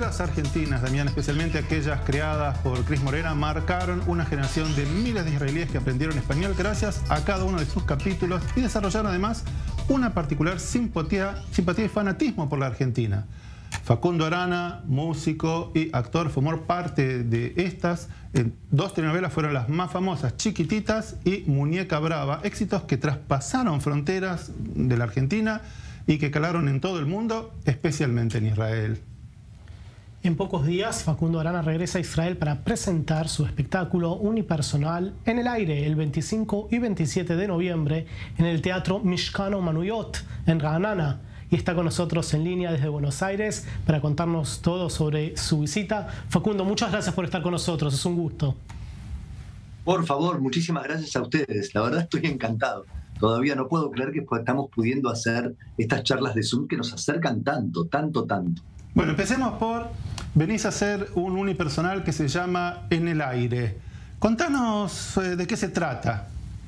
novelas argentinas, Damián, especialmente aquellas creadas por Cris Morena, marcaron una generación de miles de israelíes que aprendieron español gracias a cada uno de sus capítulos y desarrollaron además una particular simpatía y fanatismo por la Argentina. Facundo Arana, músico y actor, formó parte de estas. Dos telenovelas fueron las más famosas, Chiquititas y Muñeca Brava, éxitos que traspasaron fronteras de la Argentina y que calaron en todo el mundo, especialmente en Israel. En pocos días, Facundo Arana regresa a Israel para presentar su espectáculo unipersonal En el Aire el 25 y 27 de noviembre en el Teatro Mishkan Omanuyot en Ra'anana. Y está con nosotros en línea desde Buenos Aires para contarnos todo sobre su visita. Facundo, muchas gracias por estar con nosotros, es un gusto. Por favor, muchísimas gracias a ustedes. La verdad estoy encantado. Todavía no puedo creer que estamos pudiendo hacer estas charlas de Zoom que nos acercan tanto. Bueno, empecemos por... Venís a hacer un unipersonal que se llama En el Aire. Contanos de qué se trata.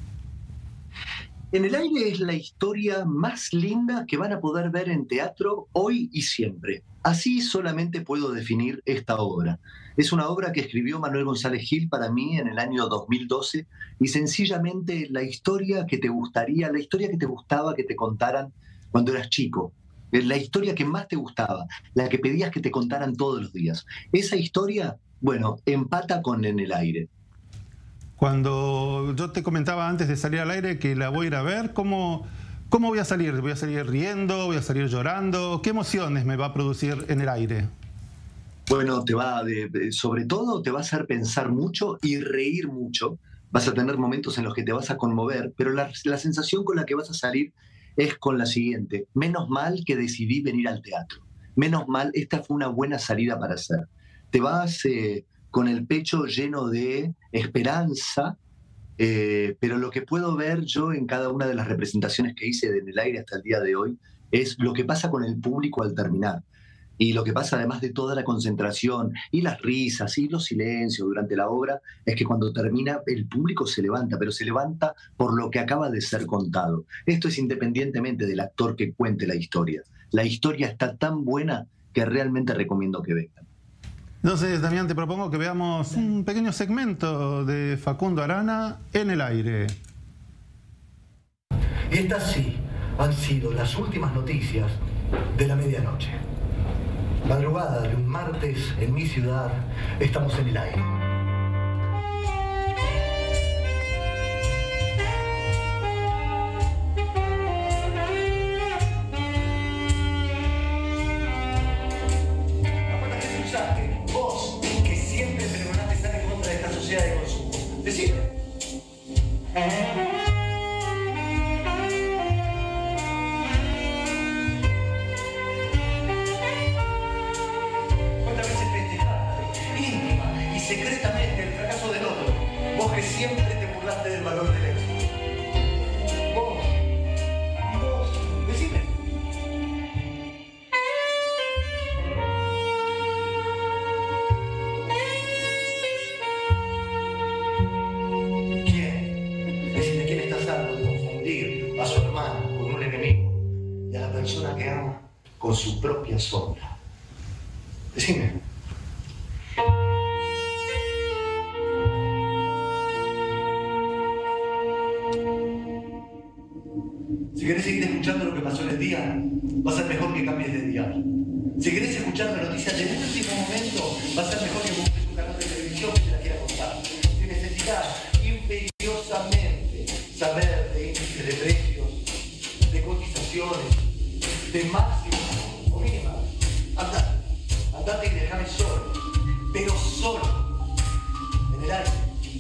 En el Aire es la historia más linda que van a poder ver en teatro hoy y siempre. Así solamente puedo definir esta obra. Es una obra que escribió Manuel González Gil para mí en el año 2012 y sencillamente la historia que te gustaba que te contaran cuando eras chico. La historia que más te gustaba, la que pedías que te contaran todos los días. Esa historia, bueno, empata con En el Aire. Cuando yo te comentaba antes de salir al aire que la voy a ir a ver, ¿cómo voy a salir? ¿Voy a salir riendo? ¿Voy a salir llorando? ¿Qué emociones me va a producir En el Aire? Bueno, sobre todo te va a hacer pensar mucho y reír mucho. Vas a tener momentos en los que te vas a conmover, pero la sensación con la que vas a salir es con la siguiente: menos mal que decidí venir al teatro. Menos mal, esta fue una buena salida para hacer. Te vas con el pecho lleno de esperanza, pero lo que puedo ver yo en cada una de las representaciones que hice de En el Aire hasta el día de hoy es lo que pasa con el público al terminar. Y lo que pasa, además de toda la concentración y las risas y los silencios durante la obra, es que cuando termina el público se levanta, pero se levanta por lo que acaba de ser contado. Esto es independientemente del actor que cuente la historia. La historia está tan buena que realmente recomiendo que vengan. Entonces, Damián, te propongo que veamos un pequeño segmento de Facundo Arana, En el Aire. Y estas sí han sido las últimas noticias de la medianoche. Madrugada de un martes en mi ciudad, estamos en el aire. ¿Cuánta gente usaste? Vos, que siempre pregonaste estar en contra de esta sociedad de consumo. Decime. Secretamente el fracaso del otro, vos que siempre te burlaste del valor del éxito. Vos, decime. ¿Quién? Decime quién está salvo de confundir a su hermano con un enemigo y a la persona que ama con su propia sombra. Decime. Si querés seguir escuchando lo que pasó en el día, va a ser mejor que cambies de diario. Si querés escuchar la noticia del último momento, va a ser mejor que busques un canal de televisión que te la quiera contar. Si necesitas imperiosamente saber de índices de precios, de cotizaciones, de máximas o mínimas, andate y déjame solo, pero solo, en el aire.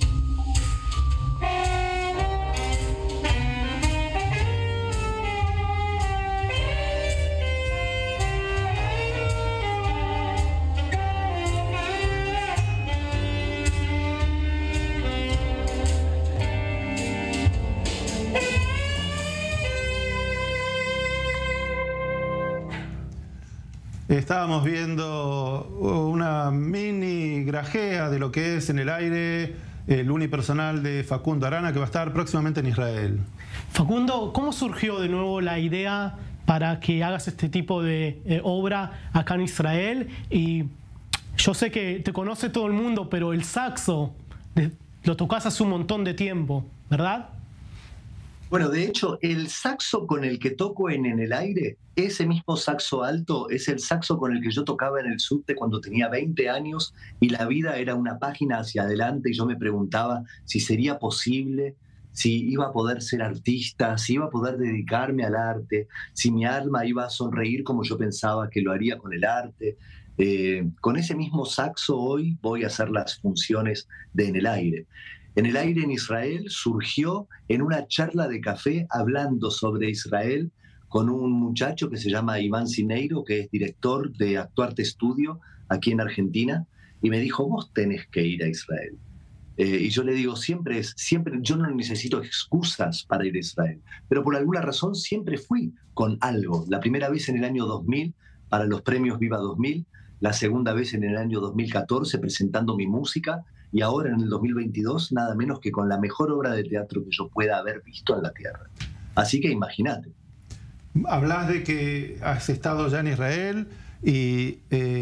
Estábamos viendo una mini grajea de lo que es En el Aire, el unipersonal de Facundo Arana, que va a estar próximamente en Israel. Facundo, ¿cómo surgió de nuevo la idea para que hagas este tipo de obra acá en Israel? Y Yo sé que te conoce todo el mundo, pero el saxo lo tocás hace un montón de tiempo, ¿verdad? Bueno, de hecho, el saxo con el que toco en el aire, ese mismo saxo alto, es el saxo con el que yo tocaba en el subte cuando tenía 20 años y la vida era una página hacia adelante y yo me preguntaba si sería posible, si iba a poder ser artista, si iba a poder dedicarme al arte, si mi alma iba a sonreír como yo pensaba que lo haría con el arte. Con ese mismo saxo hoy voy a hacer las funciones de En el Aire. En el Aire en Israel surgió en una charla de café hablando sobre Israel con un muchacho que se llama Iván Cineiro, que es director de Actuarte Estudio aquí en Argentina, y me dijo, vos tenés que ir a Israel. Y yo le digo, siempre, yo no necesito excusas para ir a Israel, pero por alguna razón siempre fui con algo. La primera vez en el año 2000 para los premios Viva 2000, la segunda vez en el año 2014 presentando mi música, y ahora en el 2022 nada menos que con la mejor obra de teatro que yo pueda haber visto en la tierra. Así que imagínate. Hablas de que has estado ya en Israel y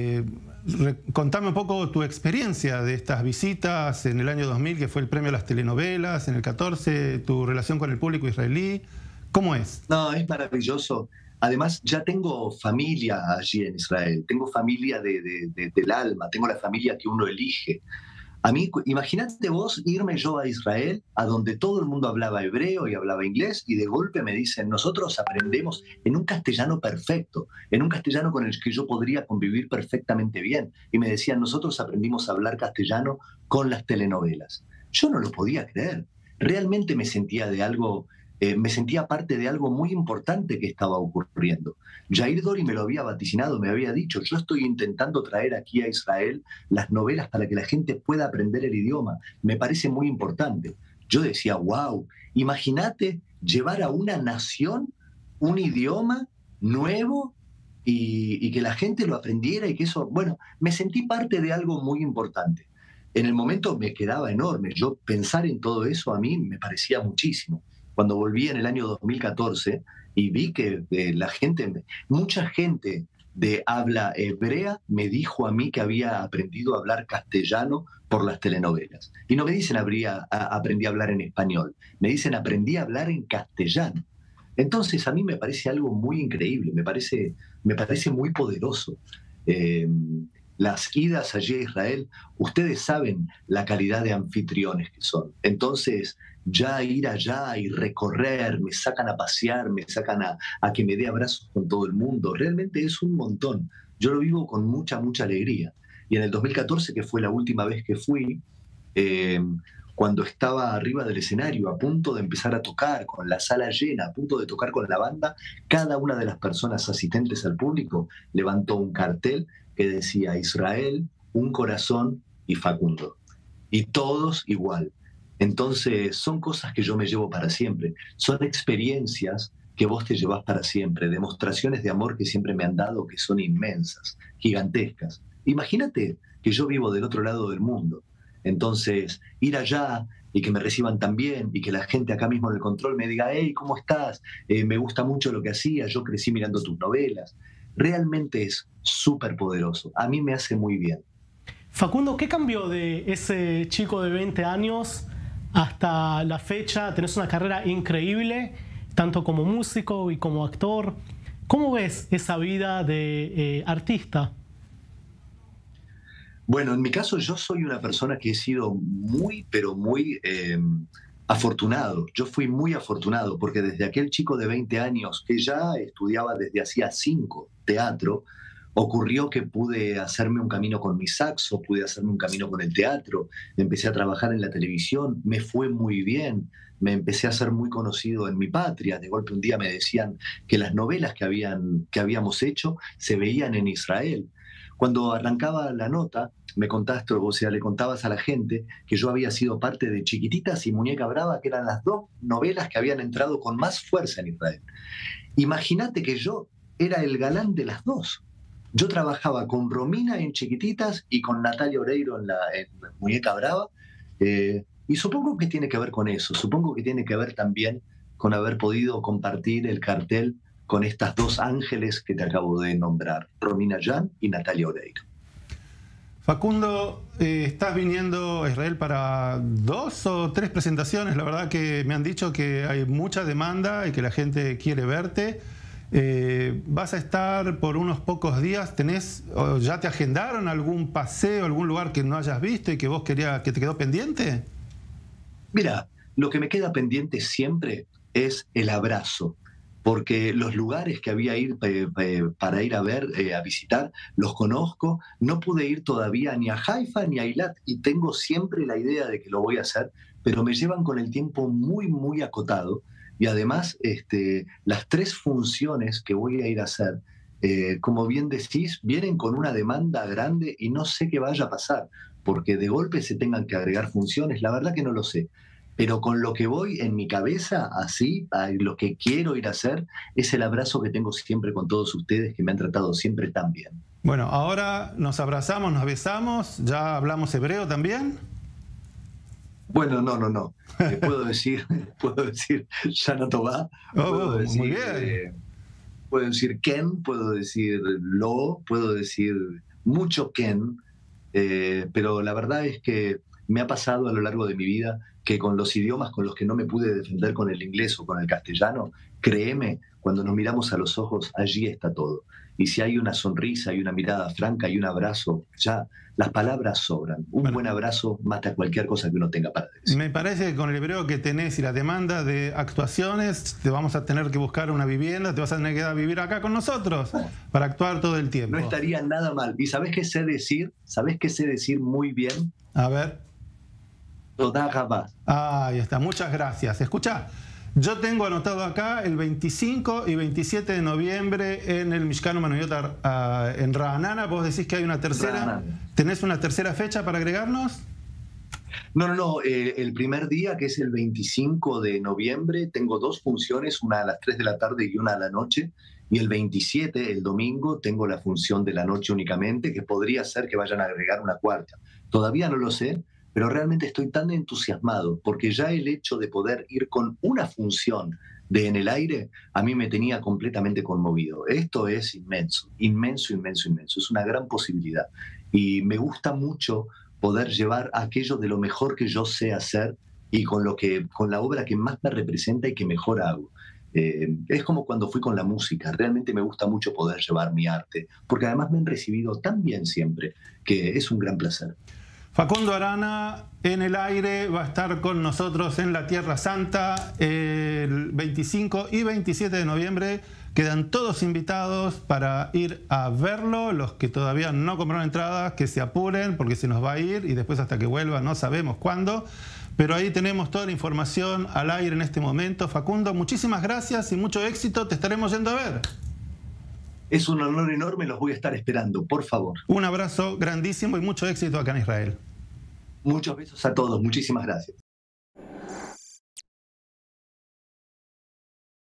contame un poco tu experiencia de estas visitas en el año 2000, que fue el premio a las telenovelas, en el 14, tu relación con el público israelí. ¿Cómo es? No, es maravilloso. Además, ya tengo familia allí en Israel, tengo familia del alma, tengo la familia que uno elige. A mí, imagínate vos irme yo a Israel, a donde todo el mundo hablaba hebreo y hablaba inglés, y de golpe me dicen, nosotros aprendemos en un castellano perfecto, en un castellano con el que yo podría convivir perfectamente bien. Y me decían, nosotros aprendimos a hablar castellano con las telenovelas. Yo no lo podía creer. Realmente me sentía me sentía parte de algo muy importante que estaba ocurriendo. Jair Dori me lo había vaticinado, me había dicho, yo estoy intentando traer aquí a Israel las novelas para que la gente pueda aprender el idioma. Me parece muy importante. Yo decía, wow, imagínate llevar a una nación un idioma nuevo y que la gente lo aprendiera y que eso, bueno, me sentí parte de algo muy importante. En el momento me quedaba enorme. Yo pensar en todo eso a mí me parecía muchísimo. Cuando volví en el año 2014 y vi que mucha gente de habla hebrea me dijo a mí que había aprendido a hablar castellano por las telenovelas. Y no me dicen aprendí a hablar en español, me dicen aprendí a hablar en castellano. Entonces a mí me parece algo muy increíble, me parece muy poderoso. Las idas allí a Israel, ustedes saben la calidad de anfitriones que son. Entonces, ya ir allá y recorrer, me sacan a pasear, me sacan a que me dé abrazos con todo el mundo. Realmente es un montón. Yo lo vivo con mucha, mucha alegría. Y en el 2014, que fue la última vez que fui, cuando estaba arriba del escenario, a punto de empezar a tocar, con la sala llena, a punto de tocar con la banda, cada una de las personas asistentes al público levantó un cartel que decía Israel, un corazón y Facundo. Y todos igual. Entonces son cosas que yo me llevo para siempre. Son experiencias que vos te llevas para siempre, demostraciones de amor que siempre me han dado, que son inmensas, gigantescas. Imagínate que yo vivo del otro lado del mundo. Entonces, ir allá y que me reciban tan bien y que la gente acá mismo en el control me diga, hey, ¿cómo estás? Me gusta mucho lo que hacías, yo crecí mirando tus novelas. Realmente es súper poderoso. A mí me hace muy bien. Facundo, ¿qué cambió de ese chico de 20 años hasta la fecha? Tenés una carrera increíble, tanto como músico y como actor. ¿Cómo ves esa vida de artista? Bueno, en mi caso yo soy una persona que he sido muy, pero muy afortunado. Yo fui muy afortunado porque desde aquel chico de 20 años que ya estudiaba desde hacía 5 teatro, ocurrió que pude hacerme un camino con mi saxo, pude hacerme un camino con el teatro, empecé a trabajar en la televisión, me fue muy bien, me empecé a ser muy conocido en mi patria. De golpe un día me decían que las novelas que habíamos hecho se veían en Israel. Cuando arrancaba la nota, le contabas a la gente que yo había sido parte de Chiquititas y Muñeca Brava, que eran las 2 novelas que habían entrado con más fuerza en Israel. Imagínate que yo era el galán de las 2. Yo trabajaba con Romina en Chiquititas y con Natalia Oreiro en Muñeca Brava, y supongo que tiene que ver con eso, supongo que tiene que ver también con haber podido compartir el cartel con estas 2 ángeles que te acabo de nombrar, Romina Yan y Natalia Oreiro. Facundo, estás viniendo a Israel para 2 o 3 presentaciones. La verdad que me han dicho que hay mucha demanda y que la gente quiere verte. ¿Vas a estar por unos pocos días? ¿Ya te agendaron algún paseo, algún lugar que no hayas visto y que vos querías, que te quedó pendiente? Mira, lo que me queda pendiente siempre es el abrazo, porque los lugares que había para ir a ver, a visitar, los conozco. No pude ir todavía ni a Haifa ni a Eilat y tengo siempre la idea de que lo voy a hacer, pero me llevan con el tiempo muy, muy acotado. Y además, las 3 funciones que voy a ir a hacer, como bien decís, vienen con una demanda grande y no sé qué vaya a pasar, porque de golpe se tengan que agregar funciones, la verdad que no lo sé. Pero con lo que voy en mi cabeza, así, lo que quiero ir a hacer, es el abrazo que tengo siempre con todos ustedes, que me han tratado siempre tan bien. Bueno, ahora nos abrazamos, nos besamos, ¿ya hablamos hebreo también? Bueno, no. Puedo decir Shana Tová, puedo decir, muy bien. Puedo decir Ken, puedo decir Lo, puedo decir mucho Ken, pero la verdad es que me ha pasado a lo largo de mi vida que con los idiomas con los que no me pude defender, con el inglés o con el castellano, créeme, cuando nos miramos a los ojos, allí está todo. Y si hay una sonrisa, hay una mirada franca, hay un abrazo, ya las palabras sobran. Un buen abrazo mata cualquier cosa que uno tenga para decir. Me parece que con el hebreo que tenés y la demanda de actuaciones, te vamos a tener que buscar una vivienda, te vas a tener que ir a vivir acá con nosotros para actuar todo el tiempo. No estaría nada mal. ¿Y sabés qué sé decir? ¿Sabés qué sé decir muy bien? A ver. Toda Rabá. Ahí está, muchas gracias. Escucha, yo tengo anotado acá el 25 y 27 de noviembre en el Mishkan Omanuyot en Ra'anana. ¿Vos decís que hay una tercera? ¿Tenés una tercera fecha para agregarnos? No. El primer día, que es el 25 de noviembre, tengo 2 funciones, una a las 3 de la tarde y una a la noche. Y el 27, el domingo, tengo la función de la noche únicamente, que podría ser que vayan a agregar una cuarta. Todavía no lo sé, pero realmente estoy tan entusiasmado, porque ya el hecho de poder ir con una función de En el Aire, a mí me tenía completamente conmovido. Esto es inmenso. Es una gran posibilidad. Y me gusta mucho poder llevar aquello de lo mejor que yo sé hacer y con la obra que más me representa y que mejor hago. Es como cuando fui con la música. Realmente me gusta mucho poder llevar mi arte, porque además me han recibido tan bien siempre, que es un gran placer. Facundo Arana, En el Aire, va a estar con nosotros en la Tierra Santa el 25 y 27 de noviembre. Quedan todos invitados para ir a verlo. Los que todavía no compraron entradas, que se apuren porque se nos va a ir y después hasta que vuelva no sabemos cuándo. Pero ahí tenemos toda la información al aire en este momento. Facundo, muchísimas gracias y mucho éxito. Te estaremos yendo a ver. Es un honor enorme, los voy a estar esperando, por favor. Un abrazo grandísimo y mucho éxito acá en Israel. Muchos besos a todos, muchísimas gracias.